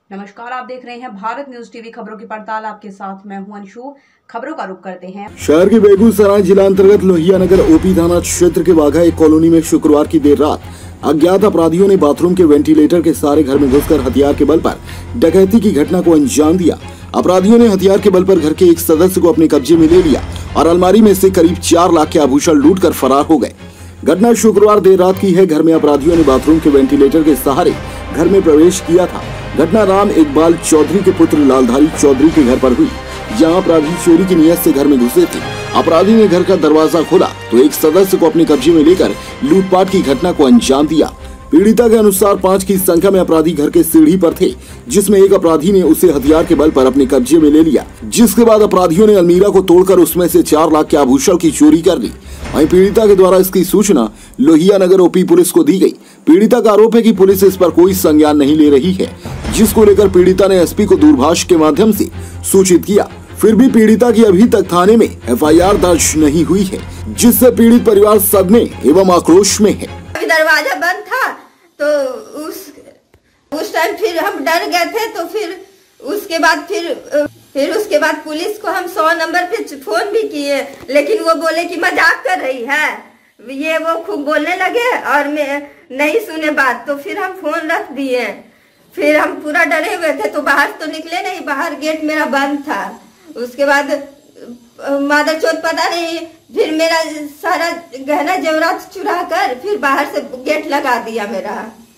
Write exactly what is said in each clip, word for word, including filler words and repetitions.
नमस्कार, आप देख रहे हैं भारत न्यूज टीवी खबरों की पड़ताल। आपके साथ मैं हूं अंशु। खबरों का रुख करते हैं। शहर के बेगूसराय जिला अंतर्गत लोहिया नगर ओपी थाना क्षेत्र के वाघा एक कॉलोनी में शुक्रवार की देर रात अज्ञात अपराधियों ने बाथरूम के वेंटिलेटर के सहारे घर में घुसकर हथियार के बल पर डकैती की घटना को अंजाम दिया। अपराधियों ने हथियार के बल पर घर के एक सदस्य को अपने कब्जे में ले लिया और अलमारी में से करीब चार लाख के आभूषण लूट कर फरार हो गए। घटना शुक्रवार देर रात की है। घर में अपराधियों ने बाथरूम के वेंटिलेटर के सहारे घर में प्रवेश किया था। घटना राम इकबाल चौधरी के पुत्र लालधारी चौधरी के घर पर हुई, जहां अपराधी चोरी की नियत से घर में घुसे थे। अपराधी ने घर का दरवाजा खोला तो एक सदस्य को अपने कब्जे में लेकर लूटपाट की घटना को अंजाम दिया। पीड़िता के अनुसार पाँच की संख्या में अपराधी घर के सीढ़ी पर थे, जिसमें एक अपराधी ने उसे हथियार के बल पर अपने कब्जे में ले लिया, जिसके बाद अपराधियों ने अलमीरा को तोड़कर उसमें से चार लाख के आभूषण की चोरी कर ली। वहीं पीड़िता के द्वारा इसकी सूचना लोहिया नगर ओपी पुलिस को दी गई। पीड़िता का आरोप है कि पुलिस इस पर कोई संज्ञान नहीं ले रही है, जिसको लेकर पीड़िता ने एसपी को दूरभाष के माध्यम से सूचित किया। फिर भी पीड़िता की अभी तक थाने में एफ आई आर दर्ज नहीं हुई है, जिससे पीड़ित परिवार सदमे एवं आक्रोश में है। दरवाजा बंद था तो उस उस टाइम फिर हम डर गए थे, तो फिर उसके बाद फिर फिर उसके बाद पुलिस को हम सौ नंबर पे फोन भी किए, लेकिन वो बोले कि मजाक कर रही है, ये वो खूब बोलने लगे और मैं नहीं सुने बात। तो फिर हम फोन रख दिए। फिर हम पूरा डरे हुए थे, तो बाहर तो निकले नहीं, बाहर गेट मेरा बंद था। उसके बाद मादर चौथ पता नहीं, फिर मेरा सारा गहना जेवरात चुरा कर फिर बाहर से गेट लगा दिया मेरा।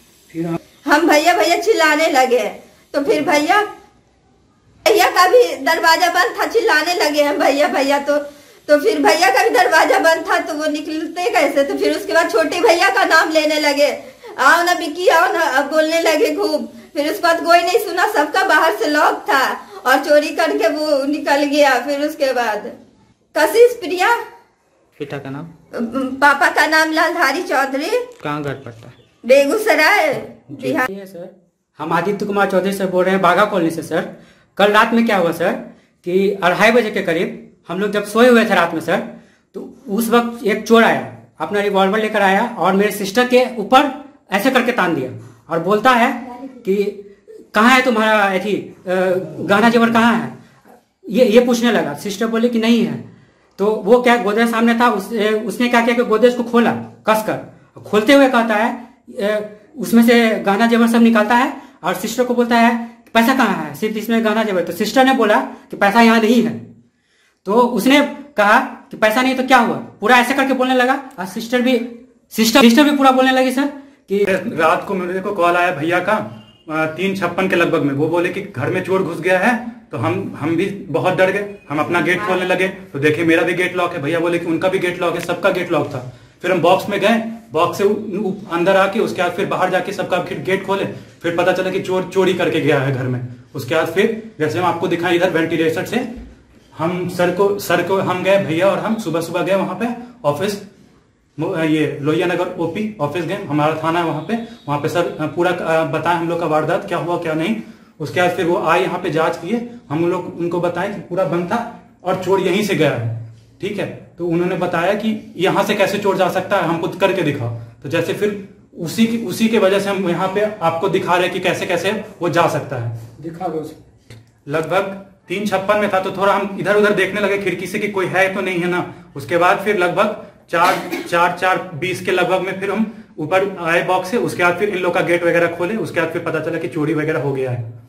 हम भैया भैया चिल्लाने लगे, तो फिर भैया भैया का भी दरवाजा बंद था, चिल्लाने लगे हम भैया भैया। तो तो फिर भैया का भी दरवाजा बंद था, तो वो निकलते कैसे। तो फिर उसके बाद छोटे भैया का नाम लेने लगे, आओ ना बिक्की आओ ना, अब बोलने लगे खूब। फिर उसके बाद कोई नहीं सुना, सबका बाहर से लॉक था और चोरी करके वो निकल गया। फिर उसके बाद कशिश प्रिया, पिता का नाम, पापा का नाम लालधारी चौधरी। कहाँ घर पड़ता है? बेगूसराय बिहार। सर, हम आदित्य कुमार चौधरी से बोल रहे हैं, बाघा कॉलोनी से। सर, कल रात में क्या हुआ सर कि अढ़ाई बजे के करीब हम लोग जब सोए हुए थे रात में सर, तो उस वक्त एक चोर आया, अपना रिवॉल्वर लेकर आया और मेरे सिस्टर के ऊपर ऐसे करके तान दिया और बोलता है कि कहाँ है तुम्हारा ऐसी गहना जेवर कहाँ है, ये ये पूछने लगा। सिस्टर बोले कि नहीं है। तो वो क्या गोदरेज सामने था, उस, उसने क्या किया कि गोदरेज को खोला कसकर। खोलते हुए कहता है, उसमें से गहना जेवर सब निकालता है और सिस्टर को बोलता है पैसा कहाँ है, सिर्फ इसमें गहना जेवर। तो सिस्टर ने बोला कि पैसा यहाँ नहीं है। तो उसने कहा कि पैसा नहीं तो क्या हुआ, पूरा ऐसे करके बोलने लगा। और सिस्टर भी सिस्टर सिस्टर भी पूरा बोलने लगी सर कि रात को मेरे को कॉल आया भैया का तीन छप्पन के लगभग में। वो बोले कि घर में चोर घुस गया है। तो हम हम भी बहुत डर गए, हम अपना गेट खोलने लगे तो देखे मेरा भी गेट लॉक है। भैया बोले कि उनका भी गेट लॉक है, सबका गेट लॉक था। फिर हम बॉक्स में गए, बॉक्स से अंदर आके उसके बाद फिर बाहर जाके सबका गेट खोले। फिर पता चला कि चोर चोरी करके गया है घर में। उसके बाद फिर जैसे हम आपको दिखाएं इधर वेंटिलेटर से हम सर को सर को हम गए भैया और हम सुबह सुबह गए वहां पे ऑफिस, ये लोहिया नगर ओपी ऑफिस गए, हमारा थाना है वहां पे। वहां पे सर पूरा बताएं हम लोग का वारदात क्या हुआ क्या नहीं। उसके बाद फिर वो आए यहाँ पे जांच किए, हम लोग उनको बताएं कि पूरा बंद था और चोर यहीं से गया है। ठीक है, तो उन्होंने बताया कि यहाँ से कैसे चोर जा सकता है, हमको करके दिखाओ। तो जैसे फिर उसी की उसी के वजह से हम यहाँ पे आपको दिखा रहे हैं कि कैसे कैसे वो जा सकता है। दिखा दो। लगभग तीन छप्पन में था, तो थोड़ा हम इधर उधर देखने लगे खिड़की से कि कोई है तो नहीं है ना। उसके बाद फिर लगभग चार चार चार बीस के लगभग में फिर हम ऊपर आए बॉक्स से। उसके बाद फिर इन लोग का गेट वगैरह खोले। उसके बाद फिर पता चला कि चोरी वगैरह हो गया है।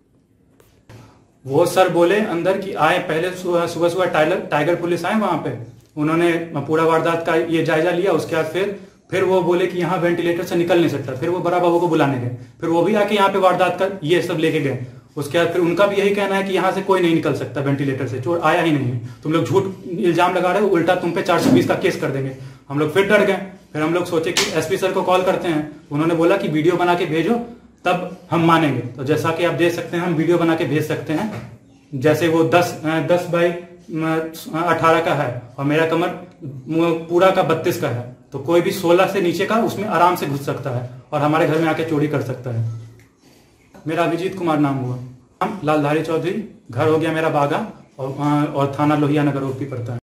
वो सर बोले अंदर की आए, पहले सुबह सुबह टाइगर टाइगर पुलिस आए वहां पे, उन्होंने पूरा वारदात का ये जायजा लिया। उसके बाद फिर फिर वो बोले कि यहाँ वेंटिलेटर से निकल नहीं सकता। फिर वो बड़ा बाबू को बुलाने गए, फिर वो भी आके यहाँ पे वारदात का ये सब लेके गए। उसके बाद फिर उनका भी यही कहना है कि यहाँ से कोई नहीं निकल सकता वेंटिलेटर से, चोर आया ही नहीं है, तुम लोग झूठ इल्जाम लगा रहे हो, उल्टा तुम पे चार सौ बीस का केस कर देंगे। हम लोग फिर डर गए। फिर हम लोग सोचे कि एसपी सर को कॉल करते हैं। उन्होंने बोला कि वीडियो बना के भेजो तब हम मानेंगे। तो जैसा कि आप देख सकते हैं हम वीडियो बना के भेज सकते हैं। जैसे वो दस दस बाई अठारह का है और मेरा कमर पूरा का बत्तीस का है, तो कोई भी सोलह से नीचे का उसमें आराम से घुस सकता है और हमारे घर में आके चोरी कर सकता है। मेरा अभिजीत कुमार नाम हुआ, लालधारी चौधरी, घर हो गया मेरा बागा और, और थाना लोहिया नगर ओपी पड़ता है।